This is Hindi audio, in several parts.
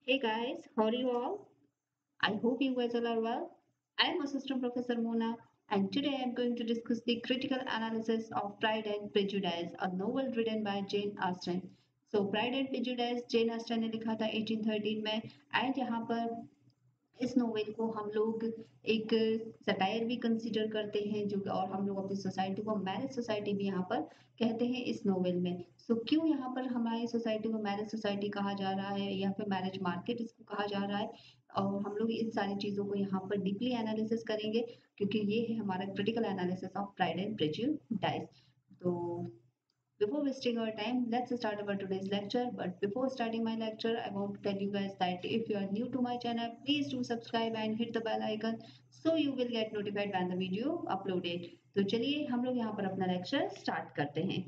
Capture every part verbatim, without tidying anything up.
Hey guys, how are you all? I hope you guys all are well. I am Assistant Professor Mona, and today I am going to discuss the critical analysis of Pride and Prejudice, a novel written by Jane Austen. So, Pride and Prejudice Jane Austen ने लिखा था एटीन थर्टीन में एंड यहाँ पर इस नोवेल को हम लोग एक सटायर भी कंसीडर करते हैं जो और हम लोग अपनी सोसाइटी को मैरिज सोसाइटी भी यहाँ पर कहते हैं इस नोवेल में। सो so, क्यों यहाँ पर हमारी सोसाइटी को मैरिज सोसाइटी कहा जा रहा है या फिर मैरिज मार्केट इसको कहा जा रहा है और हम लोग इन सारी चीज़ों को यहाँ पर डीपली एनालिसिस करेंगे क्योंकि ये है हमारा critical analysis of pride and prejudice. तो before wasting our time, let's start our today's lecture. But before starting my lecture, I want to tell you guys that if you are new to my channel, please do subscribe and hit the bell icon so you will get notified when the video uploaded. तो चलिए हम लोग यहाँ पर अपना लेक्चर स्टार्ट करते हैं।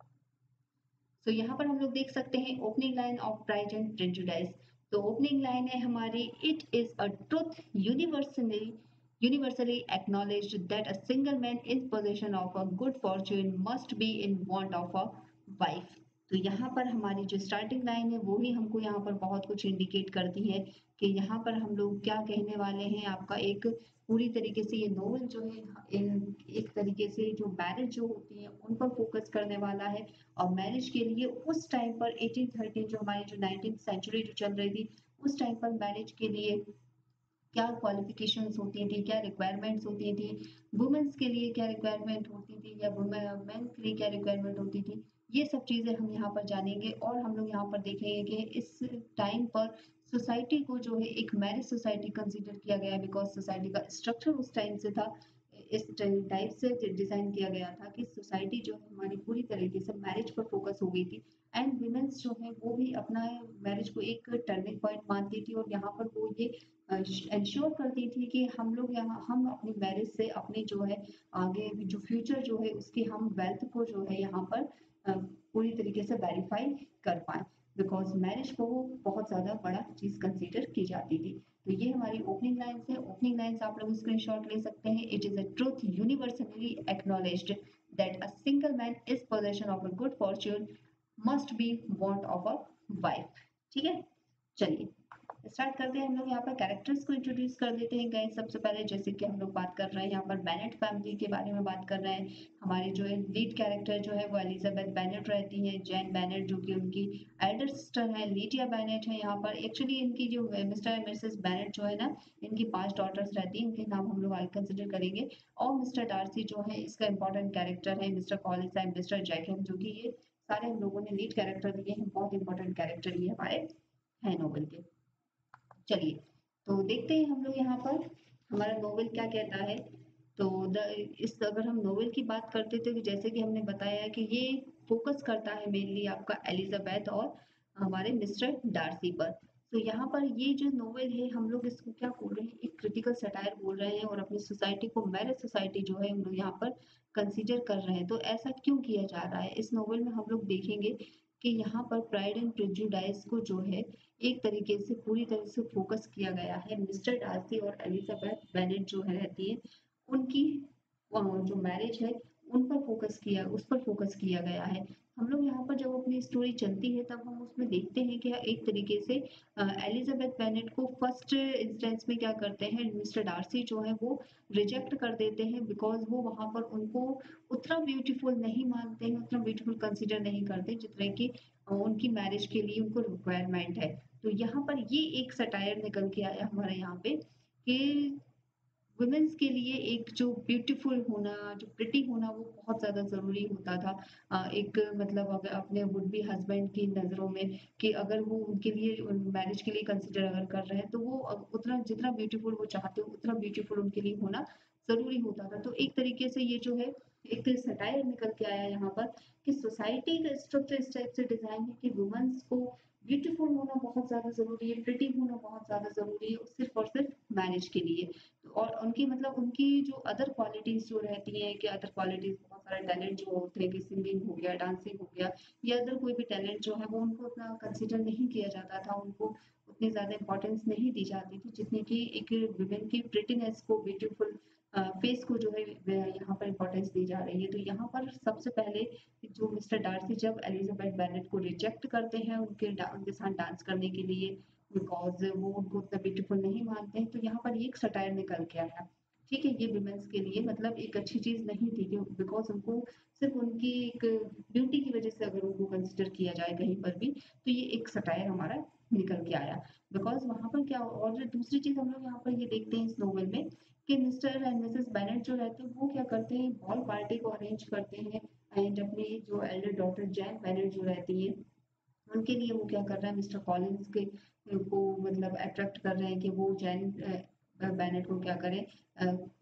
सो so, यहाँ पर हम लोग देख सकते हैं opening line of pride and prejudice. तो ओपनिंग लाइन है हमारी, it is a truth universally universally acknowledged that a single man in possession of a good fortune must be in want of a wife। तो यहाँ पर हमारी जो स्टार्टिंग लाइन है वो ही हमको यहाँ पर बहुत कुछ इंडिकेट करती है कि यहाँ पर हम लोग क्या कहने वाले हैं। आपका एक पूरी तरीके से ये नोवेल जो है एक तरीके से जो मैरिज जो होती है उन पर फोकस करने वाला है और मैरिज के लिए उस टाइम पर एटीन थर्टीन जो हमारी जो नाइनटीन सेंचुरी जो चल रही थी उस टाइम पर मैरिज के लिए क्या क्वालिफिकेशंस होती थी, क्या रिक्वायरमेंट्स होती थी, वुमेन्स के लिए क्या रिक्वायरमेंट होती थी या मेन के लिए क्या रिक्वायरमेंट होती थी। ये सब चीज़ें हम यहाँ पर जानेंगे और हम लोग यहाँ पर देखेंगे कि इस टाइम पर सोसाइटी को जो है एक मैरिज सोसाइटी कंसिडर किया गया बिकॉज सोसाइटी का स्ट्रक्चर उस टाइम से था, इस टाइप से डिजाइन किया गया था कि सोसाइटी जो है हमारी पूरी तरीके से मैरिज पर फोकस हो गई थी एंड वुमेन्स जो है वो भी अपना मैरिज को एक टर्निंग पॉइंट मानती थी और यहाँ पर वो ये इंश्योर करती थी कि हम लोग यहाँ हम अपनी मैरिज से अपनी जो है आगे जो फ्यूचर जो है उसकी हम वेल्थ को जो है यहाँ पर पूरी तरीके से वेरीफाई कर पाए बिकॉज मैरिज को वो बहुत ज़्यादा बड़ा चीज़ कंसीडर की जाती थी। तो ये हमारी ओपनिंग लाइन्स है। ओपनिंग लाइन्स आप लोग स्क्रीनशॉट ले सकते हैं। It is a truth universally acknowledged that a single man is possession of a good fortune must be want of a wife. ठीक है, चलिए स्टार्ट करते हैं। हम लोग यहाँ पर कैरेक्टर्स को इंट्रोड्यूस कर देते हैं गाइस। सबसे पहले जैसे कि हम लोग बात कर रहे हैं यहाँ पर बेनेट फैमिली के बारे में बात कर रहे हैं। हमारी जो है लीड कैरेक्टर जो है वो एलिजाबेथ बेनेट रहती है, जैन बेनेट जो कि उनकी एल्डर सिस्टर है, लीडिया बेनेट है। यहाँ पर एक्चुअली इनकी जो मिस्टर एंड मिसेस बेनेट जो है ना, इनकी पांच डॉटर्स रहती हैं, इनके नाम हम लोग आगे कंसिडर करेंगे। और मिस्टर डार्सी जो है इसका इंपॉर्टेंट कैरेक्टर है, mister Collins and mister Jacob जो कि ये सारे हम लोगों ने लीड कैरेक्टर दिए हैं, बहुत इंपॉर्टेंट कैरेक्टर ये हमारे हैं नोवेल के। चलिए तो देखते हैं हम लोग यहाँ पर हमारा नोवेल क्या कहता है। तो द इस अगर हम नोवेल की बात करते थे तो जैसे कि हमने बताया कि ये फोकस करता है मेनली आपका एलिजाबेथ और हमारे मिस्टर डार्सी पर। तो यहाँ पर ये जो नोवेल है हम लोग इसको क्या बोल रहे हैं, एक क्रिटिकल सटायर बोल रहे हैं और अपनी सोसाइटी को मैरिज सोसाइटी जो है हम लोग यहाँ पर कंसीडर कर रहे हैं। तो ऐसा क्यों किया जा रहा है इस नोवेल में हम लोग देखेंगे कि यहाँ पर प्राइड एंड प्रेजुडिस को जो है एक तरीके से पूरी तरह से फोकस किया गया है। मिस्टर डार्सी और एलिजाबेथ बेनेट जो है रहती है उनकी जो मैरिज है उन पर फोकस किया उस पर फोकस किया गया है। हम लोग यहाँ पर जब अपनी स्टोरी चलती है तब हम उसमें देखते हैं कि एक तरीके से एलिजाबेथ बेनेट को फर्स्ट इंस्टेंस में क्या करते हैं, मिस्टर डार्सी जो है वो रिजेक्ट कर देते हैं बिकॉज वो वहां पर उनको उतना ब्यूटीफुल नहीं मानते हैं, उतना ब्यूटीफुल कंसिडर नहीं करते जितने की उनकी मैरिज के लिए उनको रिक्वायरमेंट है। तो यहाँ पर ये एक सटायर निकल के आया हमारे यहाँ पे कि वुमेन्स के लिए एक जो ब्यूटीफुल होना, जो प्रिटी होना वो बहुत ज़्यादा ज़रूरी होता था। अ, एक मतलब अगर अपने वुड बी हस्बैंड की नज़रों में कि अगर वो उनके लिए मैरिज के लिए कंसिडर अगर कर रहे हैं तो वो उतना जितना ब्यूटीफुल वो चाहते हो उतना ब्यूटीफुल उनके लिए होना ज़रूरी होता था। तो एक तरीके से ये जो है एक सटायर निकल के आया यहाँ पर कि सोसाइटी का स्ट्रक्चर इस टाइप से डिज़ाइन है कि वुमेन्स को ब्यूटीफुल होना बहुत ज़्यादा ज़रूरी है, प्रिटी होना बहुत ज़्यादा ज़रूरी है सिर्फ और सिर्फ मैरिज के लिए। और उनकी मतलब उनकी जो अदर क्वालिटीज जो रहती हैं कि अदर क्वालिटीज बहुत सारे टैलेंट जो होते हैं कि सिंगिंग हो गया, डांसिंग हो गया या अदर कोई भी टैलेंट जो है वो उनको उतना कंसिडर नहीं किया जाता था, उनको उतनी ज़्यादा इंपॉर्टेंस नहीं दी जाती थी जितनी कि एक वुमेन की प्रिटीनेस को, ब्यूटीफुल फेस को जो है यहाँ पर इंपॉर्टेंस दी जा रही है। तो यहाँ पर सबसे पहले जो मिस्टर डार्सी जब एलिजाबेथ बेनेट को रिजेक्ट करते हैं उनके उनके साथ डांस करने के लिए बिकॉज वो उनको उतना ब्यूटीफुल नहीं मानते हैं। तो यहाँ पर ये एक सटायर निकल के आया। ठीक है, ये विमेंस के लिए मतलब एक अच्छी चीज नहीं थी, बिकॉज उनको सिर्फ उनकी एक ब्यूटी की वजह से अगर उनको कंसिडर किया जाए कहीं पर भी, तो ये एक सटायर हमारा निकल के आया। बिकॉज वहां पर क्या, और दूसरी चीज हम लोग यहाँ पर ये देखते हैं इस नोवेल में कि मिस्टर एंड मिसेस बेनेट जो रहते हैं वो क्या करते हैं, बॉल पार्टी को अरेंज करते हैं। एंड अपनी जो एल्डर डॉटर जैन बेनेट जो रहती है, उनके लिए वो क्या कर रहा है, मिस्टर कॉलिंस के को मतलब अट्रैक्ट कर रहे हैं कि वो जैन बेनेट को क्या करें, अ,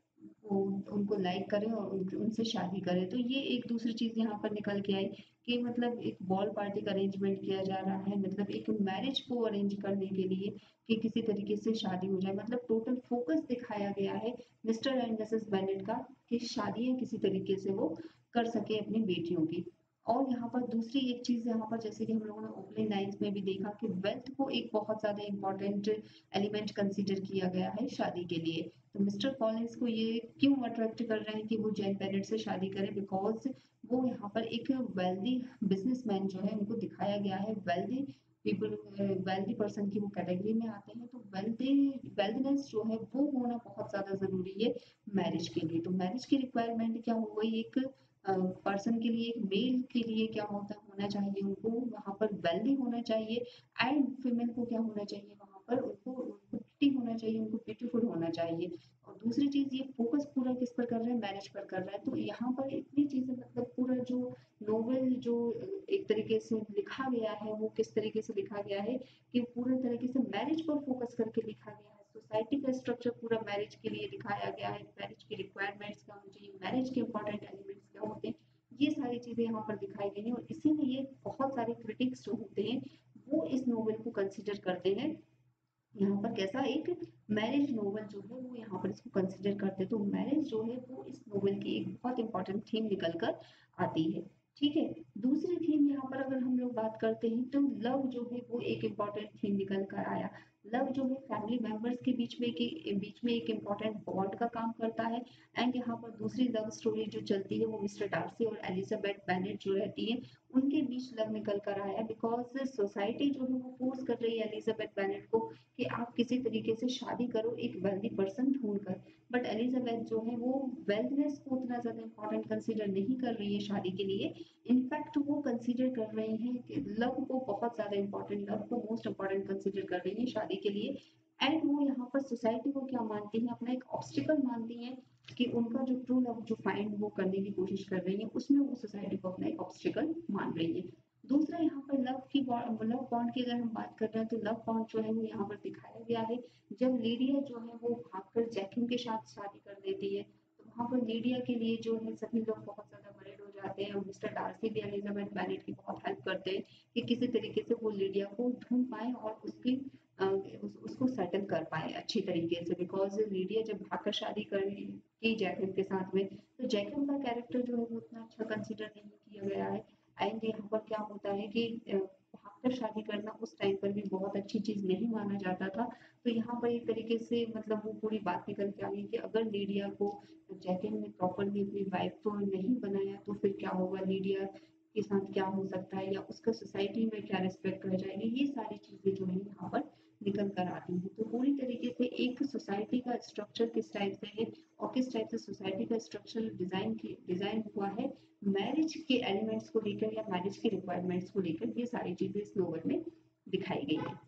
वो उनको लाइक करें और उन, उनसे शादी करें। तो ये एक दूसरी चीज यहाँ पर निकल के आई कि मतलब एक बॉल पार्टी का अरेंजमेंट किया जा रहा है, मतलब एक मैरिज को अरेंज करने के लिए कि किसी तरीके से शादी हो जाए। मतलब टोटल फोकस दिखाया गया है मिस्टर एंड मिसेस बेनेट का कि शादी किसी तरीके से वो कर सके अपनी बेटियों की। और यहाँ पर दूसरी एक चीज यहाँ पर, जैसे कि हम लोगों ने ओपनिंग लाइन्स में भी देखा कि वेल्थ को एक बहुत ज्यादा इंपॉर्टेंट एलिमेंट कंसीडर किया गया है शादी के लिए। तो मिस्टर कॉलिंस को ये क्यों अट्रैक्ट कर रहे हैं कि वो जैन बेनेट से शादी करें, बिकॉज वो यहाँ पर एक वेल्दी बिजनेसमैन जो है उनको दिखाया गया है, वेल्दी पीपल, वेल्दी पर्सन की वो कैटेगरी में आते हैं। तो वेल्दी वेल्दनेस जो है वो होना बहुत ज्यादा जरूरी है मैरिज के लिए। तो मैरिज की रिक्वायरमेंट क्या हो गई, एक पर्सन के लिए, एक मेल के लिए क्या होता होना चाहिए, उनको वहां पर वेल्दी होना चाहिए। एंड फीमेल को क्या होना चाहिए, वहां पर उनको उनको प्रिटी होना चाहिए, उनको ब्यूटीफुल होना चाहिए। और दूसरी चीज, ये फोकस पूरा किस पर कर रहा है, मैरिज पर कर रहा है। तो यहाँ पर इतनी चीजें, मतलब पूरा जो नोवेल जो एक तरीके से लिखा गया है वो किस तरीके से लिखा गया है कि पूरे तरीके से मैरिज पर फोकस करके लिखा गया है। सोसाइटी का स्ट्रक्चर पूरा मैरिज के लिए दिखाया गया है, मैरिज की रिक्वायरमेंट्स क्या होनी चाहिए, मैरिज के इंपॉर्टेंट एलिमेंट्स क्या होते हैं, ये सारी चीजें यहाँ पर दिखाई गई हैं। और इसीलिए बहुत सारे क्रिटिक्स जो होते हैं वो इस नोवेल को कंसिडर करते हैं यहाँ पर कैसा, एक मैरिज नोवेल जो है वो यहाँ पर इसको कंसिडर करते हैं। तो मैरिज जो है वो इस नोवेल की एक बहुत इंपॉर्टेंट थीम निकल कर आती है। ठीक है, दूसरी थीम यहाँ पर अगर हम लोग बात करते हैं तो लव जो है वो एक इम्पॉर्टेंट थीम निकल कर आया। लव जो है फैमिली मेंबर्स के बीच में के बीच में एक इम्पॉर्टेंट बॉन्ड का काम करता है। एंड यहाँ पर दूसरी लव स्टोरी जो चलती है वो मिस्टर डार्सी और एलिजाबेथ बेनेट जो रहती है उनके बीच लव निकल कर आया। बिकॉज सोसाइटी जो है वो फोर्स कर रही है एलिजाबेथ बेनेट को कि आप किसी तरीके से शादी करो एक वेल्दी पर्सन ढूंढकर। बट एलिजाबेथ जो है वो वेल्थनेस को उतना ज्यादा इंपॉर्टेंट कंसीडर नहीं कर रही है शादी के लिए। इनफैक्ट वो कंसीडर कर रहे हैं कि लव को बहुत ज्यादा इंपॉर्टेंट, लव को मोस्ट इंपॉर्टेंट कंसीडर कर रही है शादी के लिए। एंड वो यहाँ पर सोसाइटी को क्या मानती है, अपना एक ऑब्स्टिकल मानती है कि उनका जो ट्रू लव जो फाइंड वो करने की कोशिश कर रही है, उसमें वो सोसाइटी को अपना एक ऑब्स्टिकल मान रही है। दूसरा यहाँ पर लव की लव बॉन्ड की अगर हम बात कर रहे हैं तो लव बॉन्ड जो है वो यहाँ पर दिखाया गया है जब लीडिया जो है वो भागकर जैकिन के साथ शादी कर देती है। तो वहां पर लीडिया के लिए जो है सभी लोग बहुत ज्यादा वरीड हो जाते हैं और मिस्टर डार्सी भी एलिजाबेथ बेनेट की बहुत हेल्प करते हैं कि किसी तरीके से वो लीडिया को ढूंढ पाए और उसकी अ, उस, उसको सेटल कर पाए अच्छी तरीके से। बिकॉज लीडिया जब भागकर शादी कर की जैकिन के साथ में, तो जैकिन का कैरेक्टर जो है वो उतना अच्छा कंसिडर नहीं किया गया है। एंड यहाँ पर क्या होता है कि अ, भागकर शादी करना उस टाइम पर भी बहुत अच्छी चीज नहीं माना जाता था। तो यहाँ पर एक तरीके से मतलब वो पूरी बात निकल के आ गई कि अगर लीडिया को जैकिन ने प्रॉपरली अपनी वाइफ तो नहीं बनाया तो फिर क्या होगा, लीडिया के साथ क्या हो सकता है या उसका सोसाइटी में क्या रिस्पेक्ट रह जाएगी, ये सारी चीजें जो है यहाँ पर निकल कर आती हैं। तो पूरी तरीके से एक सोसाइटी का स्ट्रक्चर किस टाइप से है और किस टाइप से सोसाइटी का स्ट्रक्चर डिजाइन की डिजाइन हुआ है मैरिज के एलिमेंट्स को लेकर या मैरिज के रिक्वायरमेंट्स को लेकर, ये सारी चीजें इस नोवेल में दिखाई गई है।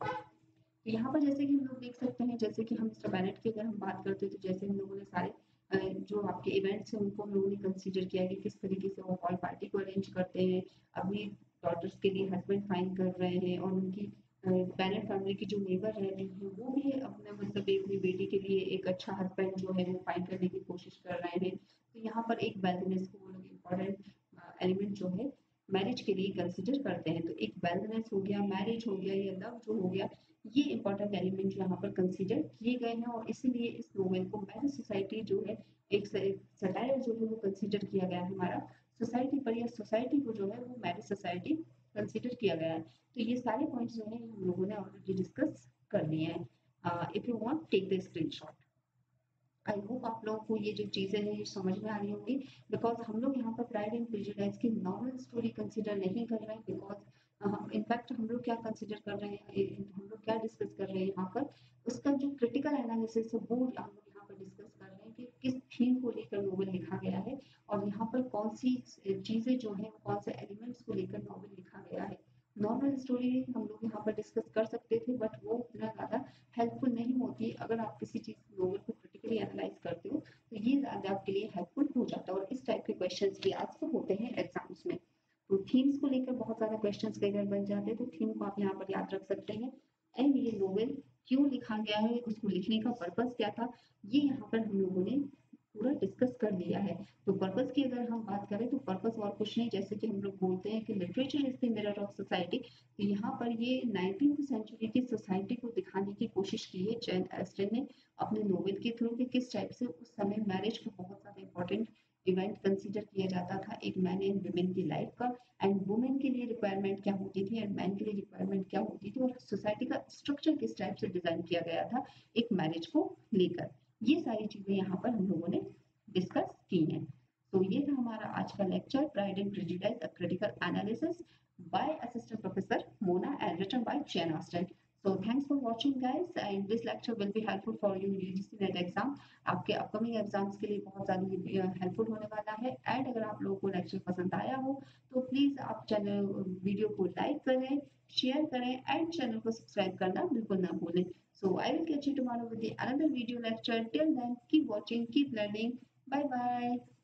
तो यहाँ पर जैसे कि हम लोग देख सकते हैं, जैसे कि हम मिस्टर बेनेट की अगर हम बात करते हैं तो जैसे हम लोगों ने सारे अ, जो आपके इवेंट्स हैं उनको हम लोगों ने कंसीडर किया कि किस तरीके से वो हॉल पार्टी को अरेंज करते हैं, अपनी डॉटर्स के लिए हस्बैंड फाइंड कर रहे हैं और उनकी बेनेट फैमिली की जो नेबर रहती हैं वो भी अपने मतलब एक अपनी बेटी के लिए एक अच्छा हस्बैंड जो है वो फाइंड करने की कोशिश कर रहे हैं। तो यहाँ पर एक वेलनेस को वो लोग इम्पोर्टेंट एलिमेंट जो है मैरिज के लिए कंसिडर करते हैं। तो एक वेलनेस हो गया, मैरिज हो गया या लव जो हो गया, ये इंपॉर्टेंट एलिमेंट यहाँ पर कंसीडर किए गए हैं। और इसीलिए इस नोवेल को मैरिज सोसाइटी जो है एक सटायर जो है वो कंसीडर किया गया है हमारा सोसाइटी पर, या सोसाइटी को जो है वो मैरिज सोसाइटी कंसीडर किया गया है। तो ये सारे पॉइंट्स जो है हम लोगों ने ऑलरेडी डिस्कस कर लिए हैं। If you want take the screenshot. I hope आप लोगों को ये जो चीजें हैं ये समझ में आ रही होंगी। बिकॉज हम लोग यहाँ पर प्राइड एंड प्रेजुडिस की नॉर्मल स्टोरी कंसीडर नहीं कर रहे हैं। बिकॉज इनफैक्ट हम लोग क्या कंसीडर कर रहे हैं, हम लोग क्या डिस्कस कर रहे हैं यहाँ पर, उसका जो क्रिटिकल एनालिसिस है वो हम लोग यहाँ पर डिस्कस कर रहे हैं कि किस थीम को लेकर नॉवेल लिखा गया है और यहाँ पर कौन सी चीजें जो है कौन से एलिमेंट्स को लेकर नॉवेल लिखा गया है। नॉर्मल स्टोरी हम लोग यहाँ पर डिस्कस कर सकते थे बट वो इतना ज़्यादा हेल्पफुल नहीं होती। अगर आप किसी चीज़ नॉवेल को क्रिटिकली एनालाइज करते हो तो ये ज़्यादा आपके लिए हेल्पफुल हो जाता है और इस टाइप के क्वेश्चंस भी आज तो होते हैं एग्जाम्स में। तो थीम्स को लेकर बहुत ज़्यादा क्वेश्चंस कई बार बन जाते हैं, तो थीम को आप यहाँ पर याद रख सकते हैं। एंड ये नॉवेल क्यों लिखा गया है, उसको लिखने का पर्पस क्या था, ये यहाँ पर हम लोगों ने पूरा डिस्कस कर लिया है। तो पर्पस की अगर हम बात करें तो पर्पस और कुछ नहीं, जैसे कि हम लोग बोलते हैं कि literature is the mirror of society, तो यहाँ पर ये नाइनटीन्थ सेंचुरी की सोसाइटी को दिखाने की कोशिश की है जैन एस्टन ने अपने नोवेल के थ्रू कि किस टाइप से उस समय मैरिज को बहुत ज़्यादा इंपॉर्टेंट इवेंट कंसीडर किया जाता था एक मैन एंड वुमेन की लाइफ का, एंड वुमेन के लिए रिक्वायरमेंट क्या होती थी एंड मैन के लिए रिक्वायरमेंट क्या होती थी, और सोसाइटी का स्ट्रक्चर किस टाइप से डिजाइन किया गया था एक मैरिज को लेकर। ये सारी चीजें यहाँ पर हम लोगों ने डिस्कस की हैं। तो ये था हमारा आज का lecture, pride and prejudice a critical analysis by Assistant Professor Mona and written by Jane Austen. So thanks for watching guys, and this lecture will be helpful for you U G C NET exam, आपके अपकमिंग एग्जाम्स के लिए बहुत ज़्यादा हेल्पफुल होने वाला है। एंड अगर आप लोगों को लेक्चर पसंद आया हो तो प्लीज़ आप चैनल वीडियो को लाइक करें, शेयर करें एंड चैनल को सब्सक्राइब करना बिल्कुल ना भूलें। So I will catch you tomorrow with the another video lecture. Till then, keep watching, keep learning. Bye bye.